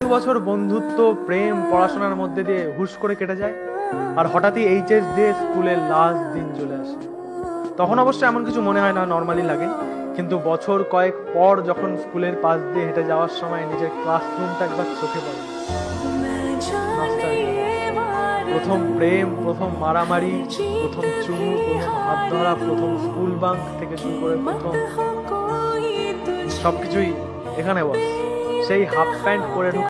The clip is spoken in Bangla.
বছর বন্ধুত্ব, প্রেম, পড়াশোনার মধ্যে দিয়ে হুশ করে কেটে যায়, আর হঠাৎই এইচএস দিয়ে স্কুলের লাস্ট দিন চলে আসে। তখন অবশ্য এমন কিছু মনে হয় না, নর্মালি লাগে। কিন্তু বছর কয়েক পর যখন স্কুলের পাশ দিয়ে হেঁটে যাওয়ার সময় নিজের ক্লাসরুমটা একবার চোখে পড়ে, নস্টালজিয়া। প্রথম প্রেম, প্রথম মারামারি, প্রথম চুমু, প্রথম হাত ধরা, প্রথম স্কুল বাঙ্ক থেকে শুরু করে প্রথম সবকিছুই এখানে বস। সেই হাফ প্যান্ট পরে ঢুকে